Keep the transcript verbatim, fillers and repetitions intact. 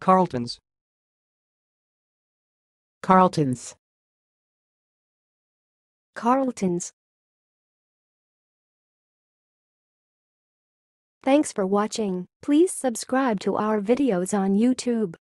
Carlton's. Carlton's. Carlton's. Thanks for watching. Please subscribe to our videos on YouTube.